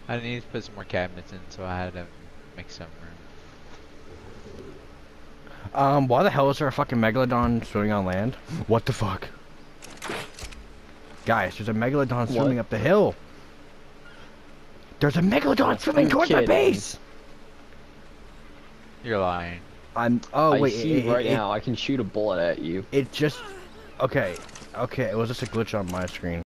I need to put some more cabinets in, so I had to make some room. Why the hell is there a fucking Megalodon swimming on land? What the fuck? Guys, there's a Megalodon swimming up the hill. There's a Megalodon swimming towards my base! You're lying. Oh wait, I see right now. I can shoot a bullet at you. It just... Okay, it was just a glitch on my screen.